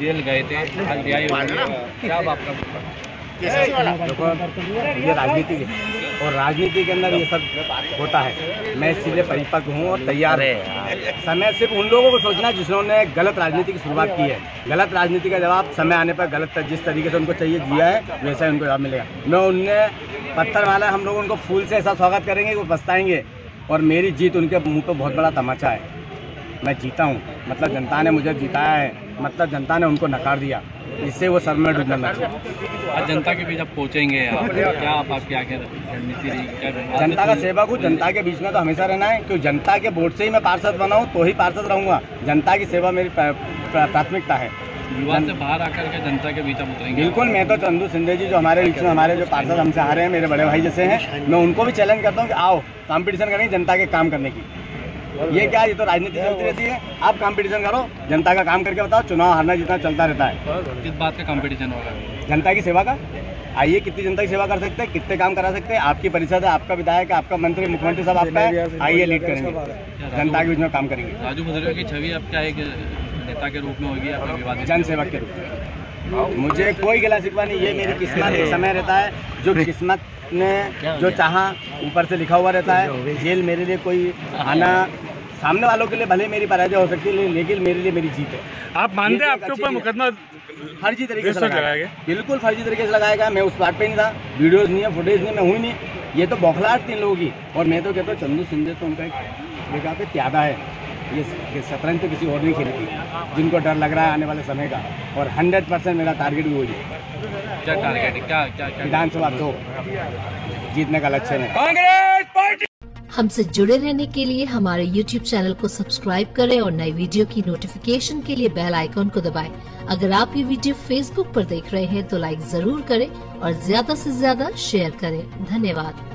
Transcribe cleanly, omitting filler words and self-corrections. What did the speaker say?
Jail गए थे, आज रिहाई हो गई, क्या आपका? देखो, ये राजनीति है और राजनीति के अंदर ये सब होता है। मैं इसलिए परिपक्व हूँ और तैयार है। समय सिर्फ उन लोगों को सोचना है जिन्होंने गलत राजनीति की शुरुआत की है। गलत राजनीति का जवाब समय आने पर गलत जिस तरीके से उनको चाहिए जिया है वैसा ही उनको जवाब मिलेगा। मैं उनने पत्थर मारा, हम लोग उनको फूल से ऐसा स्वागत करेंगे वो पछताएंगे। और मेरी जीत उनके मुंह पर बहुत बड़ा तमाचा है। मैं जीता हूँ, मतलब जनता ने मुझे जिताया है, मतलब जनता ने उनको नकार दिया, इससे वो सर में डूबना चाहिए। आज जनता के बीच आप पहुँचेंगे, क्या आप आपकी आगे रणनीति रहेगी? जनता का सेवक हूँ, जनता के बीच में तो हमेशा रहना है, क्योंकि जनता के वोट से ही मैं पार्षद बना हूँ तो ही पार्षद रहूँगा। जनता की सेवा मेरी प्राथमिकता है। युवा से बाहर आकर के जनता के बीच आप उतरेंगे? बिल्कुल, मैं तो चंदू सिंधे जी जो हमारे बीच में हमारे जो पार्षद हमसे आ रहे हैं, मेरे बड़े भाई जैसे हैं, मैं उनको भी चैलेंज करता हूँ कि आओ कंपटीशन करेंगे जनता के काम करने की। ये क्या, ये तो राजनीति चलती रहती है। आप कंपटीशन करो, जनता का काम करके बताओ। चुनाव हारना जितना चलता रहता है। किस बात का कंपटीशन होगा? जनता की सेवा का। आइए, कितनी जनता की सेवा कर सकते हैं, कितने काम करा सकते हैं। आपकी परिषद है, आपका विधायक है, आपका मंत्री, मुख्यमंत्री सब आपका है। आइए लीड करेंगे, जनता के बीच में काम करेंगे। राजू भद्रौरिया की छवि अब क्या एक नेता के रूप में होगी, आपका विवादित जन सेवक के रूप में? मुझे कोई गिला शिकवा नहीं, ये मेरी किस्मत है। समय रहता है, जो किस्मत ने जो चाहा ऊपर से लिखा हुआ रहता है। जेल मेरे लिए कोई आना, सामने वालों के लिए भले मेरी पराजय हो सकती है, लेकिन मेरे लिए मेरी जीत है। आप मानते हैं आपके ऊपर मुकदमा फर्जी तरीके से लगाया गया? बिल्कुल फर्जी तरीके से लगाया गया। मैं उस बात पे नहीं था, वीडियोस नहीं है, फुटेज नहीं, मैं हुई नहीं। ये तो बौखलाहट थी इन लोगों की। और मैं तो कहता हूँ चंदू सिंधे तो उनका एक जगह पे त्यादा है। ये शतरंज तो किसी और नहीं खेली थी, जिनको डर लग रहा है आने वाले समय का। और 100% मेरा टारगेट भी वही है। क्या टारगेट है? क्या विधानसभा 2 जीतने का लक्ष्य है। कांग्रेस पार्टी। हमसे जुड़े रहने के लिए हमारे YouTube चैनल को सब्सक्राइब करें और नई वीडियो की नोटिफिकेशन के लिए बेल आइकॉन को दबाएं। अगर आप ये वीडियो Facebook पर देख रहे हैं तो लाइक जरूर करें और ज्यादा से ज्यादा शेयर करें। धन्यवाद।